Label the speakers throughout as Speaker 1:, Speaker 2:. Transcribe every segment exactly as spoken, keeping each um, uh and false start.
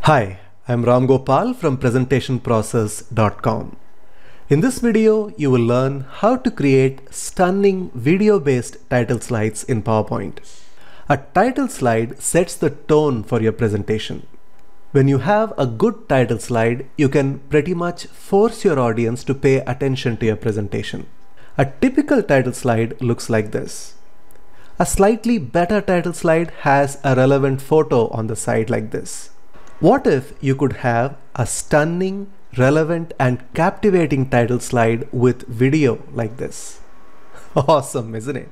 Speaker 1: Hi, I'm Ramgopal from presentation process dot com. In this video, you will learn how to create stunning video-based title slides in PowerPoint. A title slide sets the tone for your presentation. When you have a good title slide, you can pretty much force your audience to pay attention to your presentation. A typical title slide looks like this. A slightly better title slide has a relevant photo on the side like this. What if you could have a stunning, relevant and captivating title slide with video like this? Awesome, isn't it?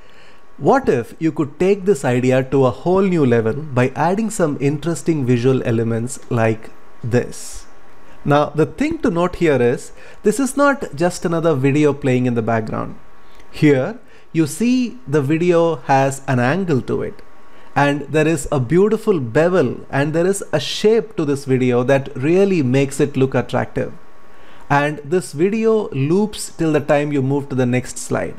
Speaker 1: What if you could take this idea to a whole new level by adding some interesting visual elements like this? Now, the thing to note here is, this is not just another video playing in the background. Here, you see the video has an angle to it. And there is a beautiful bevel and there is a shape to this video that really makes it look attractive. And this video loops till the time you move to the next slide.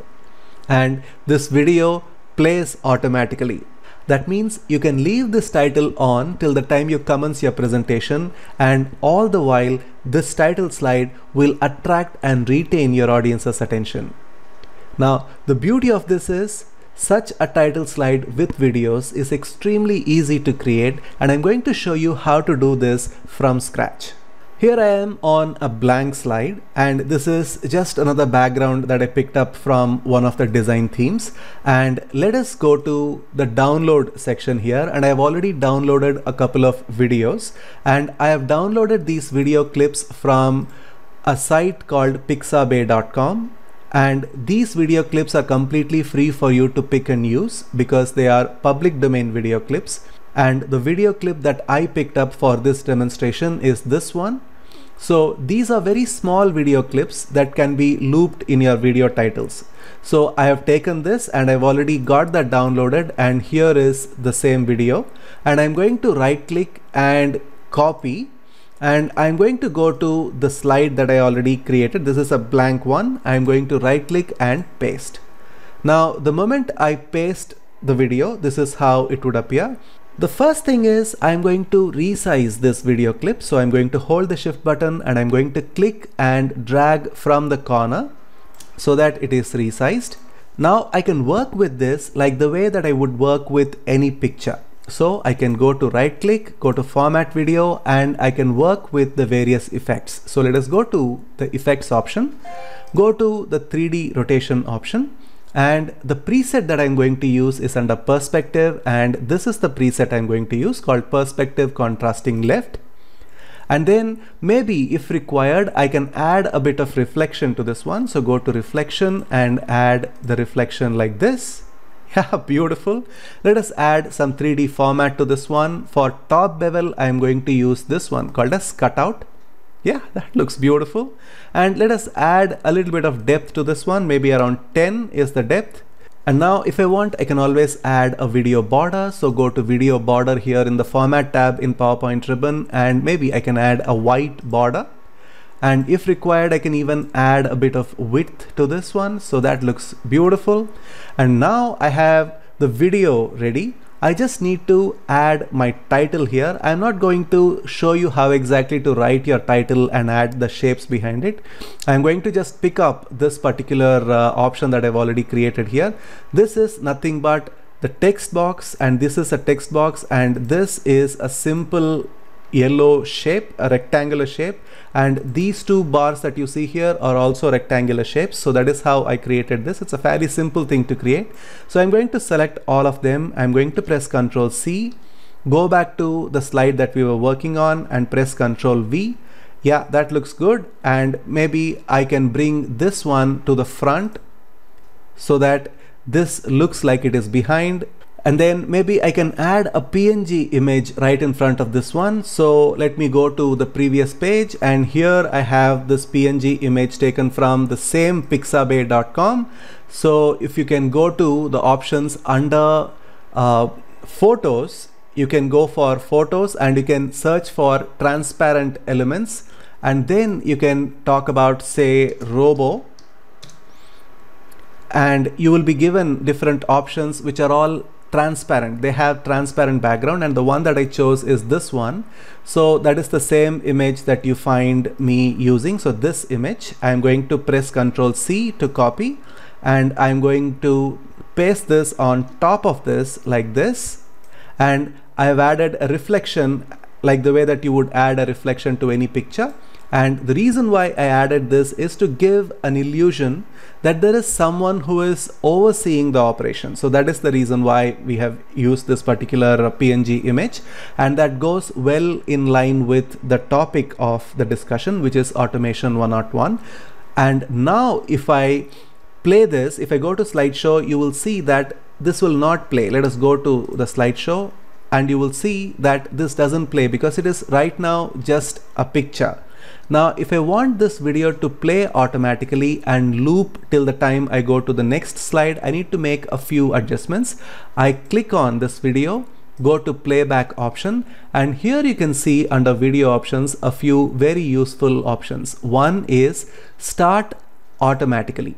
Speaker 1: And this video plays automatically. That means you can leave this title on till the time you commence your presentation, and all the while this title slide will attract and retain your audience's attention. Now, the beauty of this is, such a title slide with videos is extremely easy to create, and I'm going to show you how to do this from scratch. Here I am on a blank slide, and this is just another background that I picked up from one of the design themes. And let us go to the download section here, and I've already downloaded a couple of videos, and I have downloaded these video clips from a site called pixabay dot com. And these video clips are completely free for you to pick and use because they are public domain video clips. And the video clip that I picked up for this demonstration is this one. So these are very small video clips that can be looped in your video titles. So I have taken this and I've already got that downloaded, and here is the same video. And I'm going to right click and copy. And I'm going to go to the slide that I already created. This is a blank one. I'm going to right click and paste. Now, the moment I paste the video, this is how it would appear. The first thing is I'm going to resize this video clip. So I'm going to hold the shift button and I'm going to click and drag from the corner so that it is resized. Now I can work with this like the way that I would work with any picture. So I can go to right click, go to format video, and I can work with the various effects. So let us go to the effects option, go to the three D rotation option, and the preset that I'm going to use is under perspective, and this is the preset I'm going to use called perspective contrasting left. And then maybe if required, I can add a bit of reflection to this one. So go to reflection and add the reflection like this. Yeah, beautiful. Let us add some three D format to this one. For top bevel, I am going to use this one called as cutout. Yeah, that looks beautiful. And let us add a little bit of depth to this one. Maybe around ten is the depth. And now if I want, I can always add a video border. So go to video border here in the format tab in PowerPoint ribbon, and maybe I can add a white border. And if required, I can even add a bit of width to this one. So that looks beautiful. And now I have the video ready. I just need to add my title here. I'm not going to show you how exactly to write your title and add the shapes behind it. I'm going to just pick up this particular uh, option that I've already created here. This is nothing but the text box, and this is a text box, and this is a simple yellow shape, a rectangular shape, and these two bars that you see here are also rectangular shapes. So that is how I created this. It's a fairly simple thing to create. So I'm going to select all of them. I'm going to press control C, go back to the slide that we were working on and press control V. Yeah, that looks good. And maybe I can bring this one to the front so that this looks like it is behind. And then maybe I can add a P N G image right in front of this one. So let me go to the previous page, and here I have this P N G image taken from the same pixabay dot com. So if you can go to the options under uh, photos, you can go for photos and you can search for transparent elements, and then you can talk about, say, robo. And you will be given different options which are all transparent. They have transparent background, and the one that I chose is this one. So that is the same image that you find me using. So this image, I'm going to press Control C to copy, and I'm going to paste this on top of this like this, and I have added a reflection like the way that you would add a reflection to any picture. And the reason why I added this is to give an illusion that there is someone who is overseeing the operation. So that is the reason why we have used this particular P N G image, and that goes well in line with the topic of the discussion, which is automation one oh one. And now if I play this, if I go to slideshow, you will see that this will not play. Let us go to the slideshow, and you will see that this doesn't play because it is right now just a picture. Now if I want this video to play automatically and loop till the time I go to the next slide, I need to make a few adjustments. I click on this video, go to playback option, and here you can see under video options a few very useful options. One is start automatically.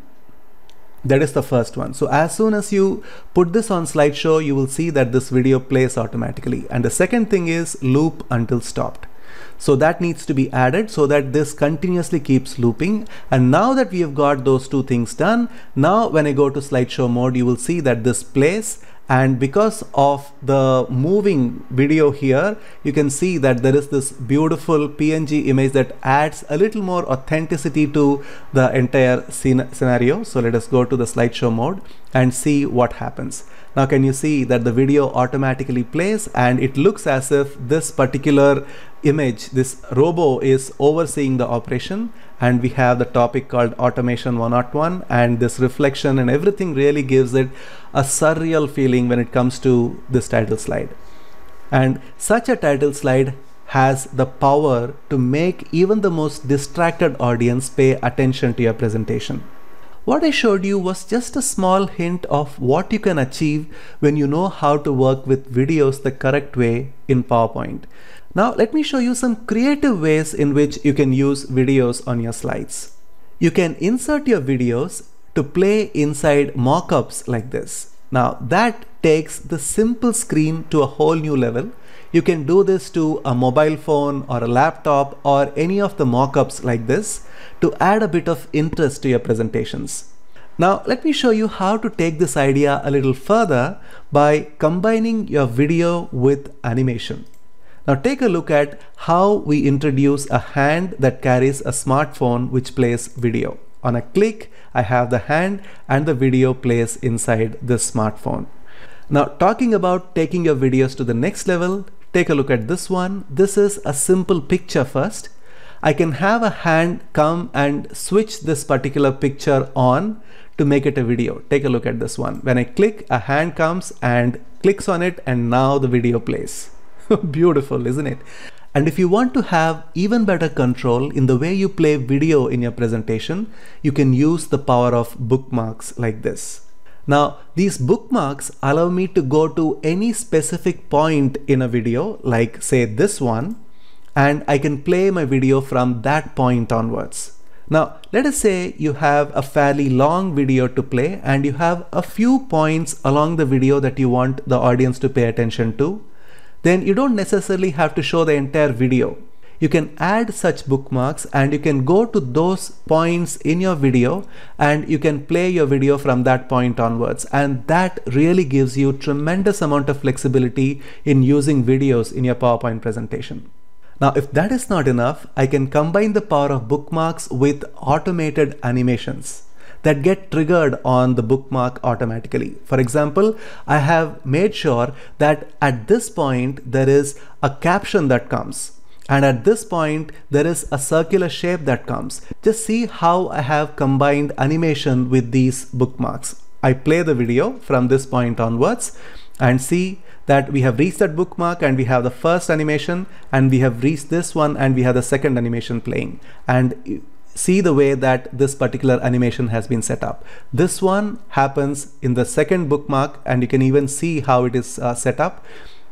Speaker 1: That is the first one. So as soon as you put this on slideshow, you will see that this video plays automatically. And the second thing is loop until stopped. So that needs to be added so that this continuously keeps looping. And now that we have got those two things done, now when I go to slideshow mode, you will see that this plays. And because of the moving video here, you can see that there is this beautiful P N G image that adds a little more authenticity to the entire scene scenario. So let us go to the slideshow mode and see what happens. Now can you see that the video automatically plays, and it looks as if this particular image, this robo, is overseeing the operation, and we have the topic called automation one oh one, and this reflection and everything really gives it a surreal feeling when it comes to this title slide. And such a title slide has the power to make even the most distracted audience pay attention to your presentation. What I showed you was just a small hint of what you can achieve when you know how to work with videos the correct way in PowerPoint. Now let me show you some creative ways in which you can use videos on your slides. You can insert your videos to play inside mockups like this. Now that takes the simple screen to a whole new level. You can do this to a mobile phone or a laptop or any of the mockups like this to add a bit of interest to your presentations. Now let me show you how to take this idea a little further by combining your video with animation. Now take a look at how we introduce a hand that carries a smartphone which plays video. On a click, I have the hand and the video plays inside this smartphone. Now talking about taking your videos to the next level, take a look at this one. This is a simple picture first. I can have a hand come and switch this particular picture on to make it a video. Take a look at this one. When I click, a hand comes and clicks on it, and now the video plays. Beautiful, isn't it? And if you want to have even better control in the way you play video in your presentation, you can use the power of bookmarks like this. Now, these bookmarks allow me to go to any specific point in a video, like say this one, and I can play my video from that point onwards. Now, let us say you have a fairly long video to play, and you have a few points along the video that you want the audience to pay attention to. Then you don't necessarily have to show the entire video. You can add such bookmarks, and you can go to those points in your video, and you can play your video from that point onwards. And that really gives you tremendous amount of flexibility in using videos in your PowerPoint presentation. Now, if that is not enough, I can combine the power of bookmarks with automated animations that get triggered on the bookmark automatically. For example, I have made sure that at this point there is a caption that comes, and at this point there is a circular shape that comes. Just see how I have combined animation with these bookmarks. I play the video from this point onwards, and see that we have reached that bookmark, and we have the first animation, and we have reached this one, and we have the second animation playing. And see the way that this particular animation has been set up. This one happens in the second bookmark, and you can even see how it is uh, set up.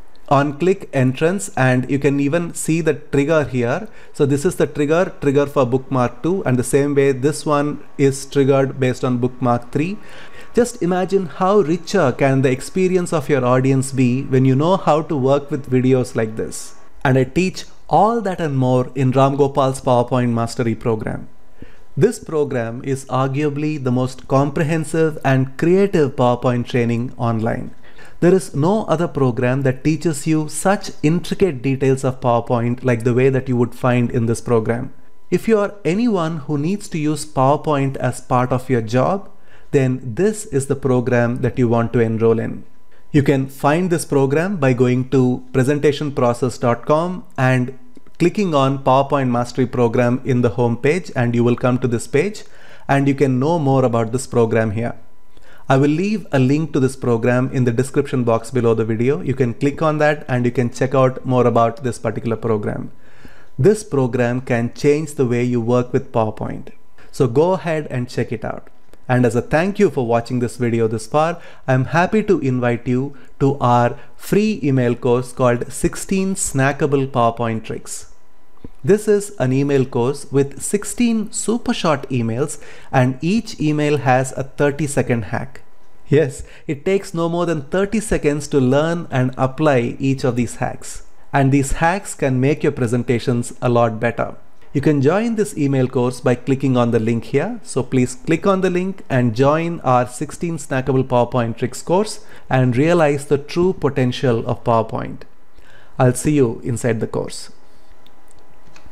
Speaker 1: On click entrance, and you can even see the trigger here. So this is the trigger, trigger for bookmark two, and the same way this one is triggered based on bookmark three. Just imagine how richer can the experience of your audience be when you know how to work with videos like this. And I teach all that and more in Ramgopal's PowerPoint Mastery program. This program is arguably the most comprehensive and creative PowerPoint training online. There is no other program that teaches you such intricate details of PowerPoint like the way that you would find in this program. If you are anyone who needs to use PowerPoint as part of your job, then this is the program that you want to enroll in. You can find this program by going to presentation process dot com and clicking on PowerPoint Mastery Program in the home page, and you will come to this page and you can know more about this program here. I will leave a link to this program in the description box below the video. You can click on that and you can check out more about this particular program. This program can change the way you work with PowerPoint. So go ahead and check it out. And as a thank you for watching this video this far, I'm happy to invite you to our free email course called sixteen Snackable PowerPoint Tricks. This is an email course with sixteen super short emails, and each email has a thirty second hack. Yes, it takes no more than thirty seconds to learn and apply each of these hacks. And these hacks can make your presentations a lot better. You can join this email course by clicking on the link here. So please click on the link and join our sixteen Snackable PowerPoint Tricks course and realize the true potential of PowerPoint. I'll see you inside the course.